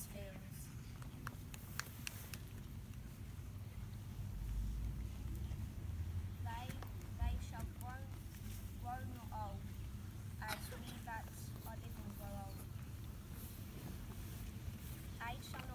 Flanders Fields. They shall grow not old, as we that are living grow old. Age shall not